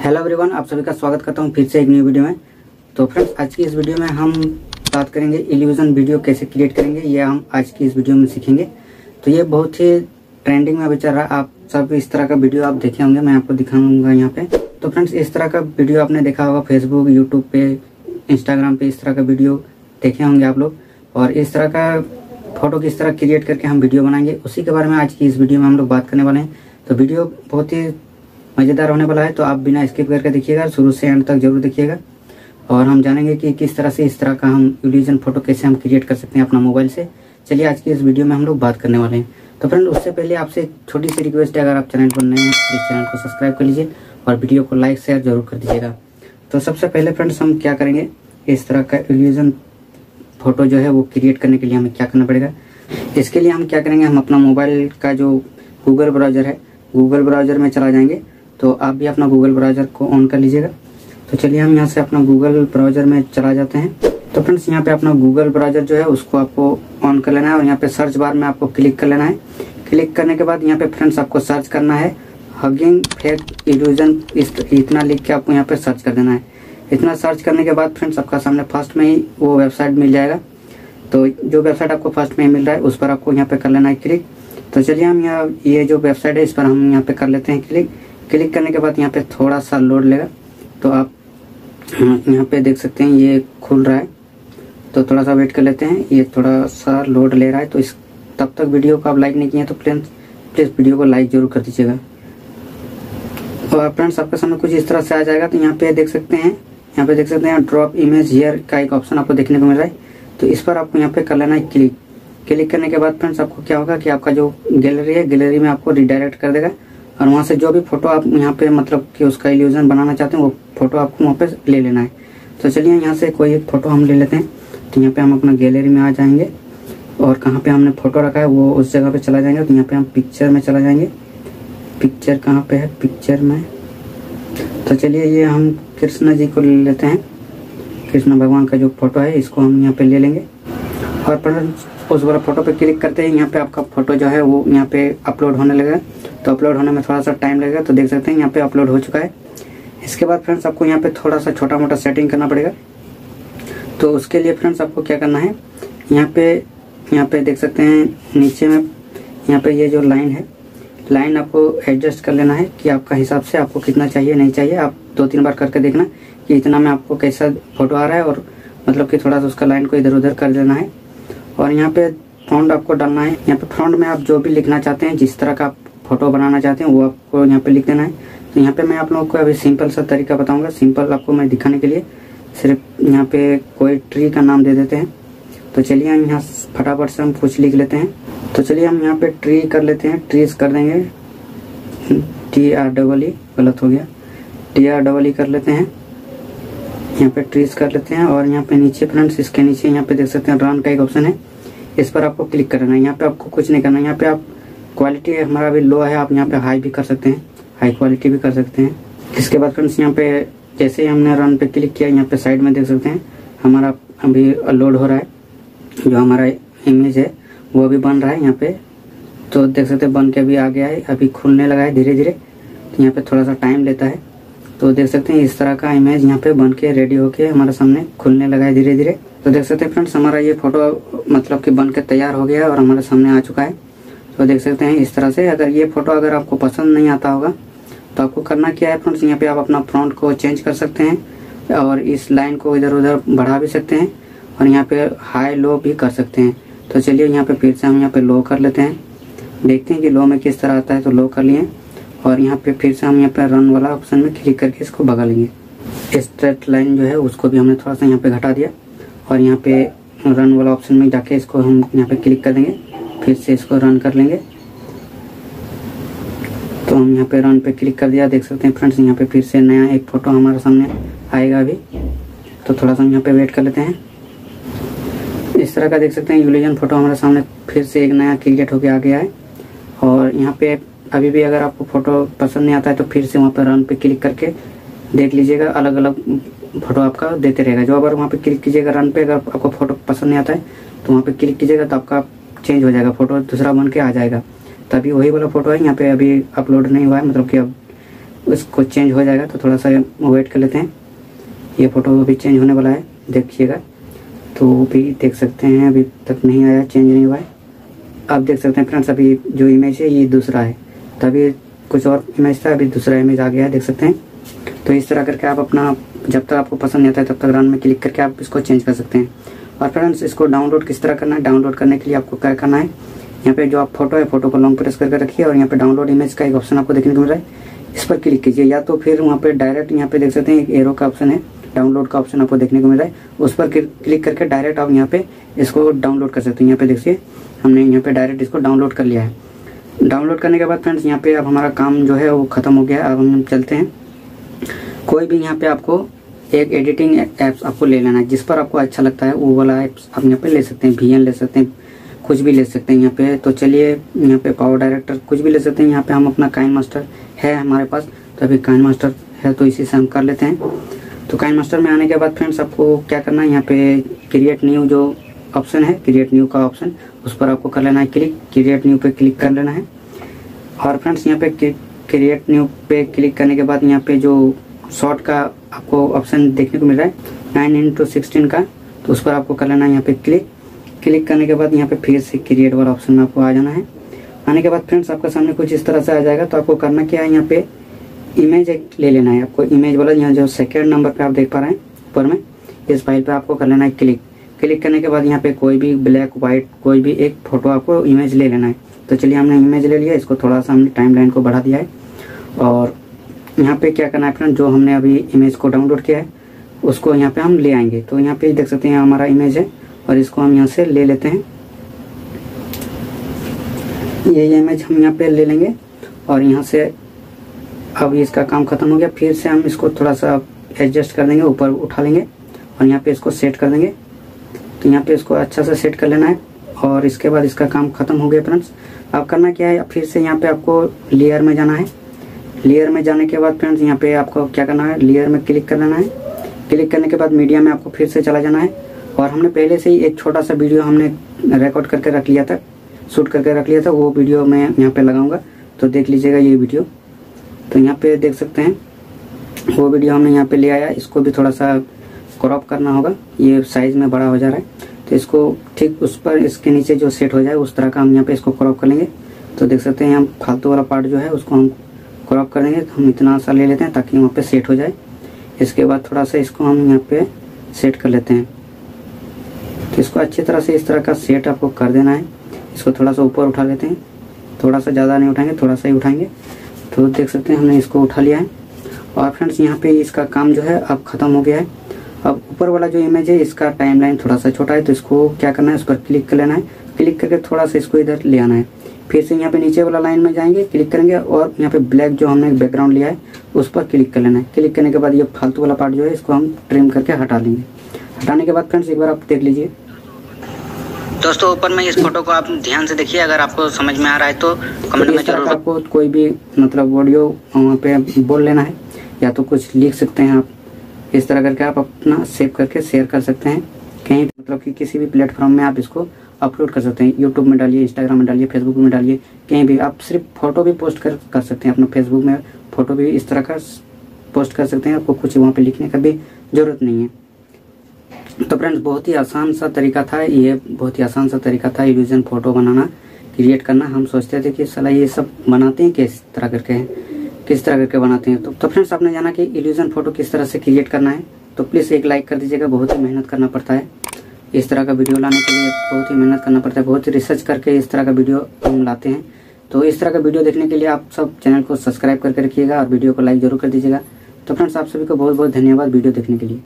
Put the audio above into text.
Hello everyone, आप सभी का स्वागत करता हूं फिर से एक न्यू वीडियो में। तो फ्रेंड्स, आज की इस वीडियो में हम बात करेंगे इल्यूजन वीडियो कैसे क्रिएट करेंगे, ये हम आज की इस वीडियो में सीखेंगे। तो ये बहुत ही ट्रेंडिंग में अभी चल रहा है। आप सब इस तरह का वीडियो आप देखे होंगे, मैं आपको दिखाऊंगा यहाँ पे। तो फ्रेंड्स, इस तरह का वीडियो आपने देखा होगा फेसबुक, यूट्यूब पे, इंस्टाग्राम पे, इस तरह का वीडियो देखे होंगे आप लोग। और इस तरह का फोटो किस तरह क्रिएट करके हम वीडियो बनाएंगे, उसी के बारे में आज की इस वीडियो में हम लोग बात करने वाले हैं। तो वीडियो बहुत ही मज़ेदार होने वाला है, तो आप बिना स्किप करके देखिएगा, शुरू से एंड तक जरूर देखिएगा। और हम जानेंगे कि किस तरह से इस तरह का हम इल्यूजन फोटो कैसे हम क्रिएट कर सकते हैं अपना मोबाइल से। चलिए, आज की इस वीडियो में हम लोग बात करने वाले हैं। तो फ्रेंड, उससे पहले आपसे एक छोटी सी रिक्वेस्ट है, अगर आप चैनल पर नए हैं तो इस चैनल को सब्सक्राइब कर लीजिए और वीडियो को लाइक शेयर जरूर कर दीजिएगा। तो सबसे पहले फ्रेंड्स, हम क्या करेंगे, इस तरह का इल्यूजन फोटो जो है वो क्रिएट करने के लिए हमें क्या करना पड़ेगा। इसके लिए हम क्या करेंगे, हम अपना मोबाइल का जो गूगल ब्राउज़र है, गूगल ब्राउज़र में चला जाएंगे। तो आप भी अपना गूगल ब्राउज़र को ऑन कर लीजिएगा। तो चलिए, हम यहाँ से अपना गूगल ब्राउज़र में चला जाते हैं। तो फ्रेंड्स, यहाँ पे अपना गूगल ब्राउज़र जो है उसको आपको ऑन कर लेना है और यहाँ पे सर्च बार में आपको क्लिक कर लेना है। क्लिक करने के बाद यहाँ पे फ्रेंड्स आपको सर्च करना है हगिंग फेस इल्यूजन, इतना लिख के आपको यहाँ पे सर्च कर देना है। इतना सर्च करने के बाद फ्रेंड्स आपका सामने फर्स्ट में ही वो वेबसाइट मिल जाएगा। तो जो वेबसाइट आपको फर्स्ट में मिल रहा है उस पर आपको यहाँ पे कर लेना है क्लिक। तो चलिए, हम यहाँ ये जो वेबसाइट है इस पर हम यहाँ पे कर लेते हैं क्लिक। क्लिक करने के बाद यहाँ पे थोड़ा सा लोड लेगा। तो आप यहाँ पे देख सकते हैं ये खुल रहा है, तो थोड़ा सा वेट कर लेते हैं। ये थोड़ा सा लोड ले रहा है, तो इस तब तक वीडियो को आप लाइक नहीं किए तो प्लीज़ वीडियो को लाइक जरूर कर दीजिएगा। और फ्रेंड्स, आपके सामने कुछ इस तरह से आ जाएगा। तो यहाँ पे देख सकते हैं ड्रॉप इमेज हियर का एक ऑप्शन आपको देखने को मिल रहा है। तो इस पर आपको यहाँ पे कर लेना है क्लिक। क्लिक करने के बाद फ्रेंड्स आपको क्या होगा कि आपका जो गैलरी है, गैलरी में आपको रिडायरेक्ट कर देगा और वहाँ से जो भी फोटो आप यहाँ पे मतलब कि उसका इल्यूजन बनाना चाहते हैं वो फोटो आपको वहाँ पे ले लेना है। तो चलिए, यहाँ से कोई एक फोटो हम ले लेते हैं। तो यहाँ पे हम अपना गैलरी में आ जाएंगे और कहाँ पे हमने फोटो रखा है वो उस जगह पे चला जाएंगे। तो यहाँ पे हम पिक्चर में चला जाएंगे। पिक्चर कहाँ पे है, पिक्चर में। तो चलिए, ये हम कृष्ण जी को ले लेते हैं। कृष्ण भगवान का जो फोटो है इसको हम यहाँ पे ले लेंगे और उस वाला फोटो पे क्लिक करते हैं। यहाँ पे आपका फोटो जो है वो यहाँ पे अपलोड होने लगेगा। तो अपलोड होने में थोड़ा सा टाइम लगेगा। तो देख सकते हैं यहाँ पे अपलोड हो चुका है। इसके बाद फ्रेंड्स आपको यहाँ पे थोड़ा सा छोटा मोटा सेटिंग करना पड़ेगा। तो उसके लिए फ्रेंड्स आपको क्या करना है, यहाँ पे देख सकते हैं नीचे में यहाँ पे ये जो लाइन है, लाइन आपको एडजस्ट कर लेना है कि आपका हिसाब से आपको कितना चाहिए नहीं चाहिए। आप 2-3 बार करके देखना कि इतना में आपको कैसा फोटो आ रहा है, और मतलब कि थोड़ा सा उसका लाइन को इधर उधर कर देना है। और यहाँ पे फॉन्ट आपको डालना है। यहाँ पे फॉन्ट में आप जो भी लिखना चाहते हैं, जिस तरह का आप फोटो बनाना चाहते हैं वो आपको यहाँ पे लिख देना है। तो यहाँ पे मैं आप लोगों को अभी सिंपल सा तरीका बताऊंगा। सिंपल आपको मैं दिखाने के लिए सिर्फ यहाँ पे कोई ट्री का नाम दे देते हैं। तो चलिए, हम यहाँ फटाफट से हम कुछ लिख लेते हैं। तो चलिए, हम यहाँ पे ट्री कर लेते हैं, ट्रीज कर देंगे। TREE गलत हो गया, TREE कर लेते हैं। यहाँ पे ट्रीज कर लेते हैं और यहाँ पे नीचे फ्रेंड्स, इसके नीचे यहाँ पे देख सकते हैं रन का एक ऑप्शन है, इस पर आपको क्लिक करना है। यहाँ पे आपको कुछ नहीं करना है। यहाँ पे आप क्वालिटी हमारा अभी लो है, आप यहाँ पे हाई भी कर सकते हैं, हाई क्वालिटी भी कर सकते हैं। इसके बाद फ्रेंड्स, यहाँ पे जैसे ही हमने रन पे क्लिक किया, यहाँ पे साइड में देख सकते हैं हमारा अभी लोड हो रहा है। जो हमारा इमेज है वो अभी बन रहा है यहाँ पे। तो देख सकते हैं बन के अभी आ गया है, अभी खुलने लगा है धीरे धीरे। तो यहाँ पे थोड़ा सा टाइम लेता है। तो देख सकते हैं इस तरह का इमेज यहाँ पे बन के रेडी होके हमारे सामने खुलने लगा है धीरे धीरे। तो देख सकते हैं फ्रेंड्स, हमारा ये फोटो मतलब कि बन के तैयार हो गया है और हमारे सामने आ चुका है। तो देख सकते हैं इस तरह से। अगर आपको पसंद नहीं आता होगा तो आपको करना क्या है फ्रेंड्स, यहाँ पे आप अपना फ्रंट को चेंज कर सकते हैं और इस लाइन को इधर उधर बढ़ा भी सकते हैं और यहाँ पे हाई लो भी कर सकते हैं। तो चलिए, यहाँ पे फिर से हम यहाँ पे लो कर लेते हैं, देखते हैं कि लो में किस तरह आता है। तो लो कर लिए और यहाँ पे फिर से हम यहाँ पे रन वाला ऑप्शन में क्लिक करके इसको भगा लेंगे। स्ट्रेट लाइन जो है उसको भी हमने थोड़ा सा यहाँ पे घटा दिया और यहाँ पे रन वाला ऑप्शन में जाके इसको हम यहाँ पे क्लिक कर देंगे, फिर से इसको रन कर लेंगे। तो हम यहाँ पे रन पे क्लिक कर दिया। देख सकते हैं फ्रेंड्स, यहाँ पे फिर से नया एक फोटो हमारे सामने आएगा अभी। तो थोड़ा सा यहाँ पे वेट कर लेते हैं। इस तरह का देख सकते हैं इल्यूजन फोटो हमारे सामने फिर से एक नया क्रिएट होके आ गया है। और यहाँ पे अभी भी अगर आपको फोटो पसंद नहीं आता है तो फिर से वहाँ पर रन पे क्लिक करके देख लीजिएगा, अलग अलग फोटो आपका देते रहेगा। जो अगर वहाँ पे क्लिक कीजिएगा रन पे, अगर आपको फोटो पसंद नहीं आता है तो वहाँ पे क्लिक कीजिएगा तो आपका चेंज हो जाएगा, फोटो दूसरा बन के आ जाएगा। तभी वही वाला फोटो है, यहाँ पे अभी अपलोड नहीं हुआ है, मतलब कि अब उसको चेंज हो जाएगा, तो थोड़ा सा वेट कर लेते हैं। ये फ़ोटो अभी चेंज होने वाला है, देखिएगा। तो अभी देख सकते हैं अभी तक नहीं आया, चेंज नहीं हुआ है। आप देख सकते हैं फ्रेंड्स, अभी जो इमेज है ये दूसरा है, तभी कुछ और इमेज था, अभी दूसरा इमेज आ गया है, देख सकते हैं। तो इस तरह करके आप अपना, जब तक आपको पसंद नहीं आता है तब तक रन में क्लिक करके आप इसको चेंज कर सकते हैं। और फ्रेंड्स, इसको डाउनलोड किस तरह करना है, डाउनलोड करने के लिए आपको क्या करना है, यहाँ पे जो आप फोटो है, फोटो को लॉन्ग प्रेस करके रखिए और यहाँ पे डाउनलोड इमेज का एक ऑप्शन आपको देखने को मिल रहा है, इस पर क्लिक कीजिए। या तो फिर वहाँ पे डायरेक्ट यहाँ पे देख सकते हैं एक एरो का ऑप्शन है, डाउनलोड का ऑप्शन आपको देखने को मिल रहा है, उस पर क्लिक करके डायरेक्ट आप यहाँ पे इसको डाउनलोड कर सकते हैं। यहाँ पे देखिए हमने यहाँ पे डायरेक्ट इसको डाउनलोड कर लिया है। डाउनलोड करने के बाद फ्रेंड्स, यहाँ पे अब हमारा काम जो है वो खत्म हो गया है। अब हम चलते हैं, कोई भी यहाँ पे आपको एक एडिटिंग ऐप्स आपको ले लेना है, जिस पर आपको अच्छा लगता है वो वाला ऐप्स आप यहाँ पे ले सकते हैं। VN ले सकते हैं, कुछ भी ले सकते हैं यहाँ पे। तो चलिए यहाँ पे पावर डायरेक्टर कुछ भी ले सकते हैं। यहाँ पे हम अपना काइन मास्टर है हमारे पास, तो अभी काइन मास्टर है तो इसी से हम कर लेते हैं। तो काइन मास्टर में आने के बाद फ्रेंड्स, आपको क्या करना है, यहाँ पे क्रिएट न्यू जो ऑप्शन है, क्रिएट न्यू का ऑप्शन, उस पर आपको कर लेना है क्लिक। क्रिएट न्यू पे क्लिक कर लेना है। और फ्रेंड्स, यहाँ पे क्रिएट न्यू पे क्लिक करने के बाद यहाँ पे जो शॉर्ट का आपको ऑप्शन देखने को मिल रहा है 9:16 का, तो उस पर आपको कर लेना है यहाँ पे क्लिक। क्लिक करने के बाद यहाँ पे फिर से क्रिएट वाला ऑप्शन में आपको आ जाना है। आने के बाद फ्रेंड्स, आपका सामने कुछ इस तरह से आ जाएगा। तो आपको करना क्या है, यहाँ पे इमेज एक ले लेना है आपको, इमेज वाला यहाँ जो सेकेंड नंबर पे आप देख पा रहे हैं ऊपर में, इस फाइल पे आपको कर लेना है क्लिक। क्लिक करने के बाद यहाँ पे कोई भी ब्लैक व्हाइट कोई भी एक फोटो आपको इमेज ले लेना है। तो चलिए हमने इमेज ले लिया, इसको थोड़ा सा हमने टाइमलाइन को बढ़ा दिया है। और यहाँ पे क्या करना है फ्रेंड, जो हमने अभी इमेज को डाउनलोड किया है उसको यहाँ पे हम ले आएंगे। तो यहाँ पे देख सकते हैं हमारा इमेज है और इसको हम यहाँ से ले लेते हैं। ये इमेज हम यहाँ पे ले लेंगे और यहाँ से अब इसका काम खत्म हो गया। फिर से हम इसको थोड़ा सा एडजस्ट कर देंगे, ऊपर उठा लेंगे और यहाँ पे इसको सेट कर देंगे। तो यहाँ पे इसको अच्छा से सेट कर लेना है और इसके बाद इसका काम खत्म हो गया फ्रेंड्स। अब करना क्या है, फिर से यहाँ पे आपको लेयर में जाना है। लेयर में जाने के बाद फ्रेंड्स, यहाँ पे आपको क्या करना है, लेयर में क्लिक कर लेना है। क्लिक करने के बाद मीडिया में आपको फिर से चला जाना है। और हमने पहले से ही एक छोटा सा वीडियो हमने रिकॉर्ड करके रख लिया था, शूट करके रख लिया था, वो वीडियो मैं यहाँ पे लगाऊंगा, तो देख लीजिएगा ये वीडियो। तो यहाँ पे देख सकते हैं वो वीडियो हमने यहाँ पे ले आया। इसको भी थोड़ा सा क्रॉप करना होगा, ये साइज में बड़ा हो जा रहा है, तो इसको ठीक उस पर इसके नीचे जो सेट हो जाए उस तरह का हम यहाँ पे इसको क्रॉप कर लेंगे। तो देख सकते हैं हम फालतू वाला पार्ट जो है उसको हम क्रॉप कर देंगे। तो हम इतना सा ले लेते हैं ताकि वहाँ पे सेट हो जाए। इसके बाद थोड़ा सा इसको हम यहाँ पे सेट कर लेते हैं। तो इसको अच्छी तरह से इस तरह का सेट आपको कर देना है। इसको थोड़ा सा ऊपर उठा लेते हैं, थोड़ा सा ज़्यादा नहीं उठाएंगे, थोड़ा सा ही उठाएंगे। तो देख सकते हैं हमने इसको उठा लिया है। और फ्रेंड्स, यहाँ पे इसका काम जो है अब खत्म हो गया है। अब ऊपर वाला जो इमेज है इसका टाइमलाइन थोड़ा सा छोटा है, तो इसको क्या करना है, उस पर क्लिक कर लेना है। क्लिक करके थोड़ा सा इसको इधर ले आना है। फिर से यहाँ पे नीचे वाला लाइन में जाएंगे, क्लिक करेंगे और यहाँ पे ब्लैक जो हमने बैकग्राउंड लिया है उस पर क्लिक कर लेना है। क्लिक करने के बाद ये फालतू वाला पार्ट जो है इसको हम ट्रिम करके हटा लेंगे। हटाने के बाद फ्रेंड्स एक बार आप देख लीजिए दोस्तों, ऊपर में इस फोटो को आप ध्यान से देखिए। अगर आपको समझ में आ रहा है तो कमेंट में जरूर। आपको कोई भी मतलब ऑडियो वहाँ पे बोल लेना है या तो कुछ लिख सकते हैं आप। इस तरह करके आप अपना सेव करके शेयर कर सकते हैं कहीं, मतलब कि किसी भी प्लेटफॉर्म में आप इसको अपलोड कर सकते हैं। यूट्यूब में डालिए, इंस्टाग्राम में डालिए, फेसबुक में डालिए, कहीं भी आप सिर्फ फोटो भी पोस्ट कर सकते हैं। अपना फेसबुक में फोटो भी इस तरह का पोस्ट कर सकते हैं। आपको कुछ वहाँ पे लिखने का भी जरूरत नहीं है। तो फ्रेंड्स, बहुत ही आसान सा तरीका था ये, बहुत ही आसान सा तरीका था इल्यूजन फोटो बनाना, क्रिएट करना। हम सोचते थे कि साला ये सब बनाते हैं किस तरह करके बनाते हैं। तो फ्रेंड्स, आपने जाना कि इल्यूजन फोटो किस तरह से क्रिएट करना है। तो प्लीज़ एक लाइक कर दीजिएगा। बहुत ही मेहनत करना पड़ता है इस तरह का वीडियो लाने के लिए, बहुत ही मेहनत करना पड़ता है, बहुत ही रिसर्च करके इस तरह का वीडियो हम लाते हैं। तो इस तरह का वीडियो देखने के लिए आप सब चैनल को सब्सक्राइब करके रखिएगा और वीडियो को लाइक जरूर कर दीजिएगा। तो फ्रेंड्स, आप सभी को बहुत बहुत धन्यवाद वीडियो देखने के लिए।